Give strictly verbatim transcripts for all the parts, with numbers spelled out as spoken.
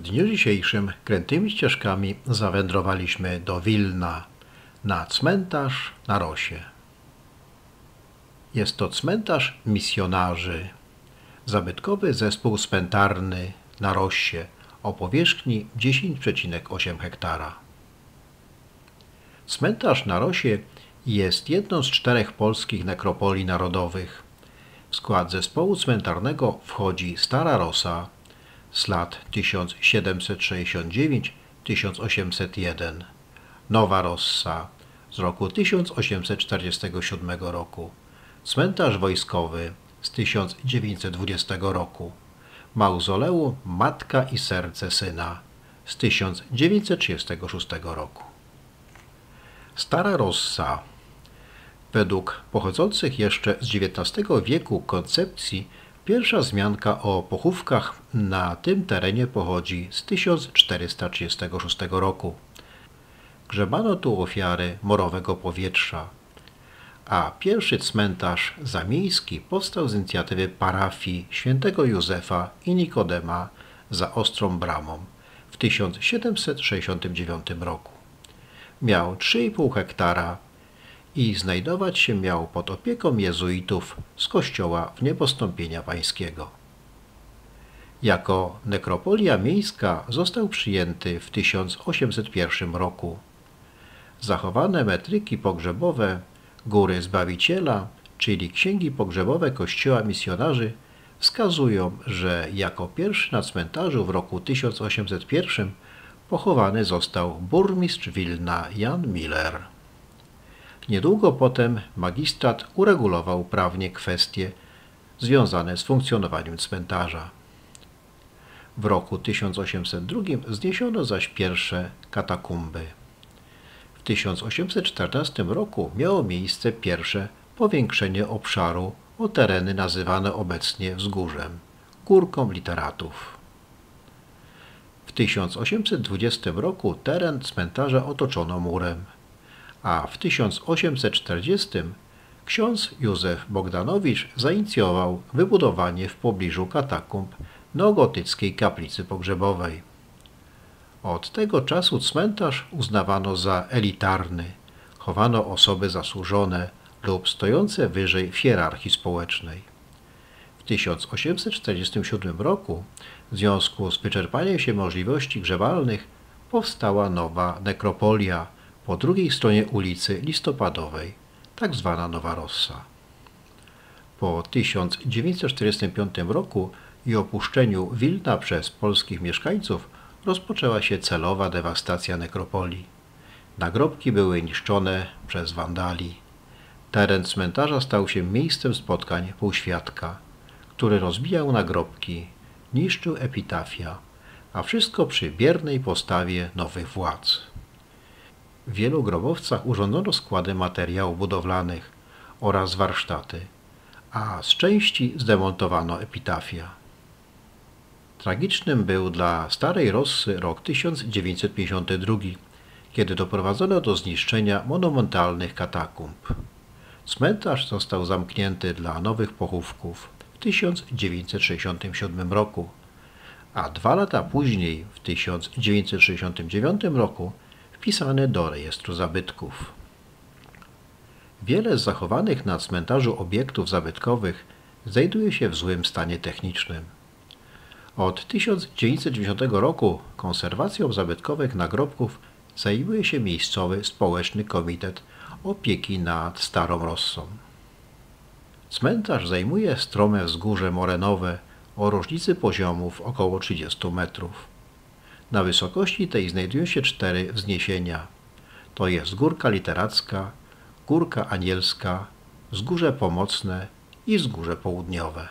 dniu dzisiejszym krętymi ścieżkami zawędrowaliśmy do Wilna, na cmentarz na Rosie. Jest to cmentarz misjonarzy, zabytkowy zespół cmentarny na Rosie o powierzchni dziesięć przecinek osiem hektara. Cmentarz na Rosie jest jedną z czterech polskich nekropolii narodowych. W skład zespołu cmentarnego wchodzi Stara Rosa z lat tysiąc siedemset sześćdziesiąt dziewięć do tysiąc osiemset jeden, Nowa Rossa z roku tysiąc osiemset czterdziestego siódmego roku, cmentarz wojskowy z tysiąc dziewięćset dwudziestego roku, mauzoleum Matka i Serce Syna z tysiąc dziewięćset trzydziestego szóstego roku. Stara Rossa. Według pochodzących jeszcze z dziewiętnastego wieku koncepcji pierwsza wzmianka o pochówkach na tym terenie pochodzi z tysiąc czterysta trzydziestego szóstego roku. Grzebano tu ofiary morowego powietrza, a pierwszy cmentarz zamiejski powstał z inicjatywy parafii świętego Józefa i Nikodema za Ostrą Bramą w tysiąc siedemset sześćdziesiątym dziewiątym roku. Miał trzy i pół hektara i znajdować się miał pod opieką jezuitów z kościoła Wniebostąpienia Pańskiego. Jako nekropolia miejska został przyjęty w tysiąc osiemset pierwszym roku. Zachowane metryki pogrzebowe Góry Zbawiciela, czyli księgi pogrzebowe Kościoła Misjonarzy, wskazują, że jako pierwszy na cmentarzu w roku tysiąc osiemset pierwszym pochowany został burmistrz Wilna Jan Miller. Niedługo potem magistrat uregulował prawnie kwestie związane z funkcjonowaniem cmentarza. W roku tysiąc osiemset drugim zniesiono zaś pierwsze katakumby. W tysiąc osiemset czternastym roku miało miejsce pierwsze powiększenie obszaru o tereny nazywane obecnie Wzgórzem, Górką Literatów. W tysiąc osiemset dwudziestym roku teren cmentarza otoczono murem, a w tysiąc osiemset czterdziestym ksiądz Józef Bogdanowicz zainicjował wybudowanie w pobliżu katakumb neogotyckiej kaplicy pogrzebowej. Od tego czasu cmentarz uznawano za elitarny, chowano osoby zasłużone lub stojące wyżej w hierarchii społecznej. W tysiąc osiemset czterdziestym siódmym roku w związku z wyczerpaniem się możliwości grzebalnych powstała nowa nekropolia po drugiej stronie ulicy Listopadowej, tak zwana Nowa Rossa. Po tysiąc dziewięćset czterdziestym piątym roku i opuszczeniu Wilna przez polskich mieszkańców rozpoczęła się celowa dewastacja nekropolii. Nagrobki były niszczone przez wandali. Teren cmentarza stał się miejscem spotkań półświadka, który rozbijał nagrobki, niszczył epitafia, a wszystko przy biernej postawie nowych władz. W wielu grobowcach urządzono składy materiałów budowlanych oraz warsztaty, a z części zdemontowano epitafia. Tragicznym był dla Starej Rossy rok tysiąc dziewięćset pięćdziesiąty drugi, kiedy doprowadzono do zniszczenia monumentalnych katakumb. Cmentarz został zamknięty dla nowych pochówków w tysiąc dziewięćset sześćdziesiątym siódmym roku, a dwa lata później, w tysiąc dziewięćset sześćdziesiątym dziewiątym roku, wpisany do rejestru zabytków. Wiele z zachowanych na cmentarzu obiektów zabytkowych znajduje się w złym stanie technicznym. Od tysiąc dziewięćset dziewięćdziesiątego roku konserwacją zabytkowych nagrobków zajmuje się miejscowy Społeczny Komitet Opieki nad Starą Rossą. Cmentarz zajmuje strome wzgórze morenowe o różnicy poziomów około trzydziestu metrów. Na wysokości tej znajdują się cztery wzniesienia. To jest Górka Literacka, Górka Anielska, Wzgórze Pomocne i Wzgórze Południowe.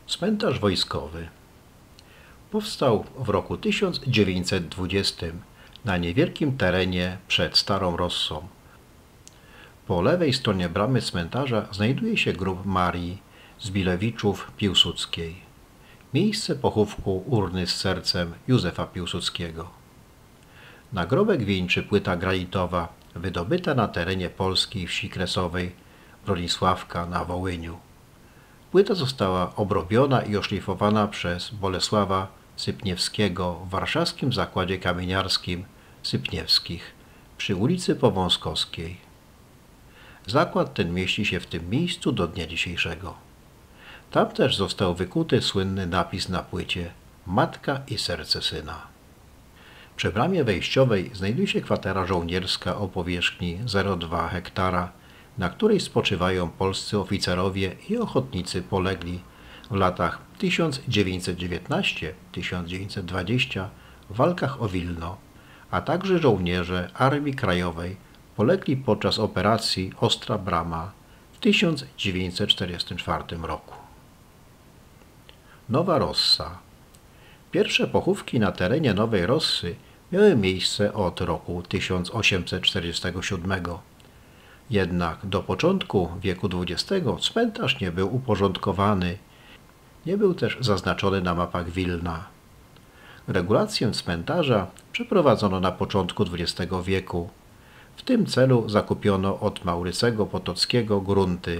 Cmentarz wojskowy powstał w roku tysiąc dziewięćset dwudziestym na niewielkim terenie przed Starą Rossą. Po lewej stronie bramy cmentarza znajduje się grób Marii Zbilewiczów Piłsudskiej, miejsce pochówku urny z sercem Józefa Piłsudskiego. Nagrobek wieńczy płyta granitowa wydobyta na terenie polskiej wsi kresowej Bronisławka na Wołyniu. Płyta została obrobiona i oszlifowana przez Bolesława Sypniewskiego w warszawskim zakładzie kamieniarskim Sypniewskich przy ulicy Powązkowskiej. Zakład ten mieści się w tym miejscu do dnia dzisiejszego. Tam też został wykuty słynny napis na płycie Matka i serce syna. Przy bramie wejściowej znajduje się kwatera żołnierska o powierzchni zero przecinek dwa hektara, na której spoczywają polscy oficerowie i ochotnicy polegli w latach tysiąc dziewięćset dziewiętnastym do tysiąc dziewięćset dwudziestego w walkach o Wilno, a także żołnierze Armii Krajowej polegli podczas operacji Ostra Brama w tysiąc dziewięćset czterdziestym czwartym roku. Nowa Rossa. Pierwsze pochówki na terenie Nowej Rossy miały miejsce od roku tysiąc osiemset czterdziestego siódmego. Jednak do początku wieku dwudziestego cmentarz nie był uporządkowany, nie był też zaznaczony na mapach Wilna. Regulację cmentarza przeprowadzono na początku dwudziestego wieku. W tym celu zakupiono od Maurycego Potockiego grunty.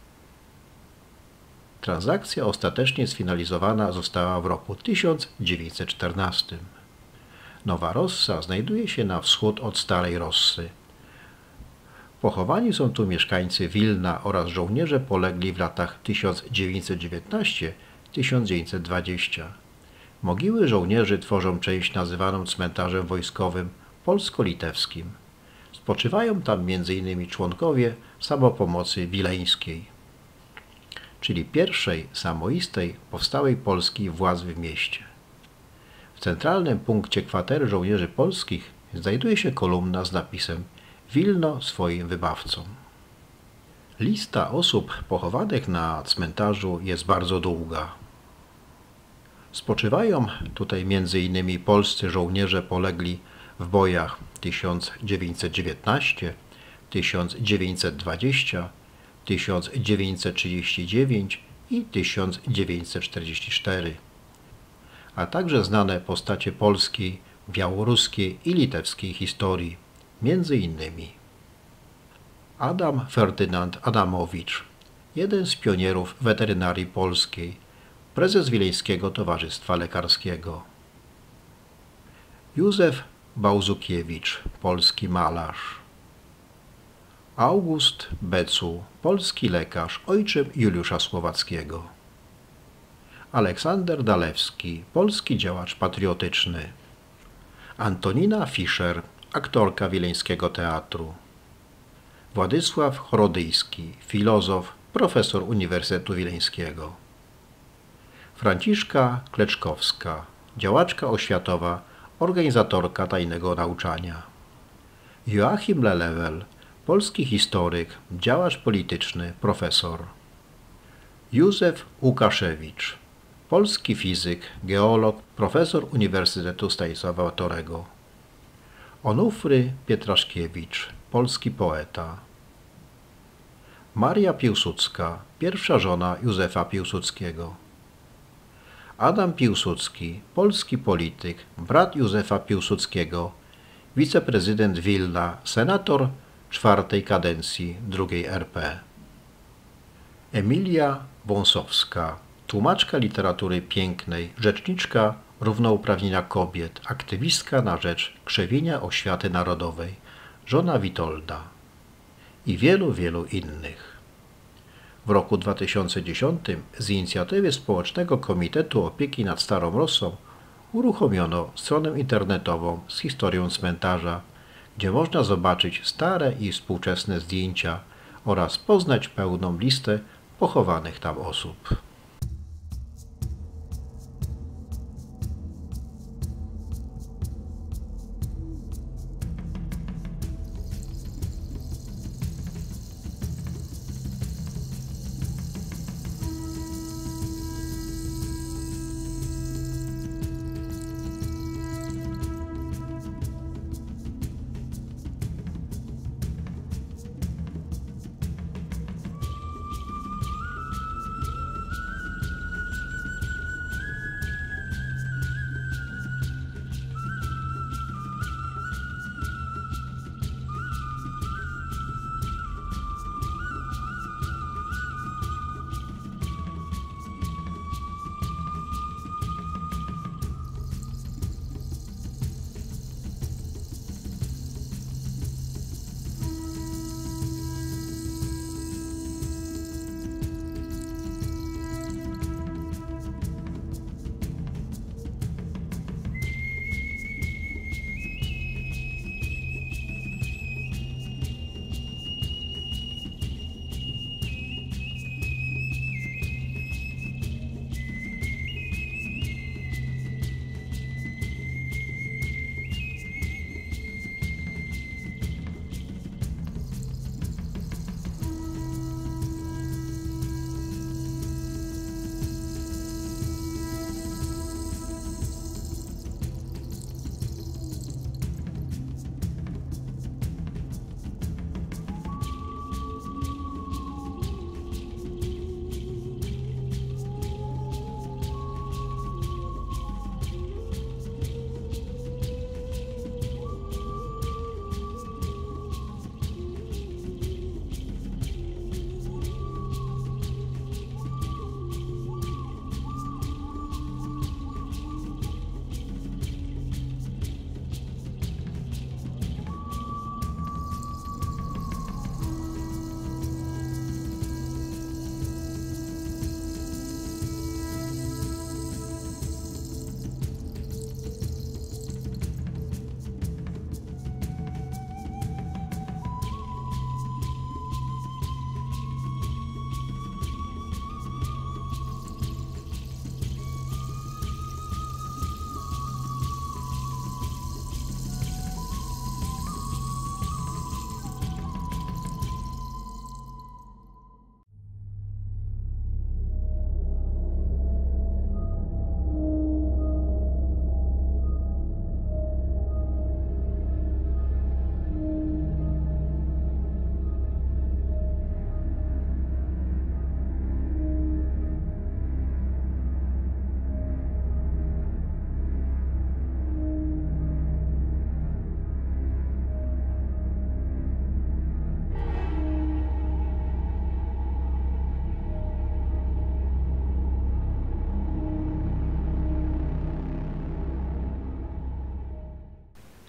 Transakcja ostatecznie sfinalizowana została w roku tysiąc dziewięćset czternastym. Nowa Rossa znajduje się na wschód od Starej Rossy. Pochowani są tu mieszkańcy Wilna oraz żołnierze polegli w latach tysiąc dziewięćset dziewiętnastym do tysiąc dziewięćset dwudziestego. Mogiły żołnierzy tworzą część nazywaną cmentarzem wojskowym polsko-litewskim. Spoczywają tam między innymi członkowie Samopomocy Wileńskiej, czyli pierwszej samoistej powstałej polskiej władzy w mieście. W centralnym punkcie kwatery żołnierzy polskich znajduje się kolumna z napisem Wilno swoim wybawcom. Lista osób pochowanych na cmentarzu jest bardzo długa. Spoczywają tutaj między innymi polscy żołnierze polegli w bojach tysiąc dziewięćset dziewiętnastym, tysiąc dziewięćset dwudziestym, tysiąc dziewięćset trzydziestym dziewiątym i tysiąc dziewięćset czterdziestym czwartym, a także znane postacie polskiej, białoruskiej i litewskiej historii, między innymi Adam Ferdynand Adamowicz, jeden z pionierów weterynarii polskiej, prezes Wileńskiego Towarzystwa Lekarskiego. Józef Bałzukiewicz, polski malarz. August Becu, polski lekarz, ojczym Juliusza Słowackiego. Aleksander Dalewski, polski działacz patriotyczny. Antonina Fischer, aktorka Wileńskiego Teatru. Władysław Chorodyjski, filozof, profesor Uniwersytetu Wileńskiego. Franciszka Kleczkowska, działaczka oświatowa, organizatorka tajnego nauczania. Joachim Lelewel, polski historyk, działacz polityczny, profesor. Józef Łukaszewicz, polski fizyk, geolog, profesor Uniwersytetu Stanisława Batorego. Onufry Pietraszkiewicz, polski poeta. Maria Piłsudska, pierwsza żona Józefa Piłsudskiego. Adam Piłsudski, polski polityk, brat Józefa Piłsudskiego, wiceprezydent Wilna, senator czwartej kadencji drugiej R P. Emilia Wąsowska, tłumaczka literatury pięknej, rzeczniczka równouprawnienia kobiet, aktywistka na rzecz krzewienia oświaty narodowej, żona Witolda i wielu, wielu innych. W roku dwa tysiące dziesiątym z inicjatywy Społecznego Komitetu Opieki nad Starą Rossą uruchomiono stronę internetową z historią cmentarza, gdzie można zobaczyć stare i współczesne zdjęcia oraz poznać pełną listę pochowanych tam osób.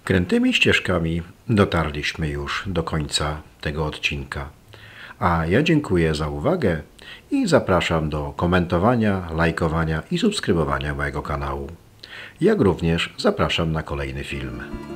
Krętymi ścieżkami dotarliśmy już do końca tego odcinka. A ja dziękuję za uwagę i zapraszam do komentowania, lajkowania i subskrybowania mojego kanału. Jak również zapraszam na kolejny film.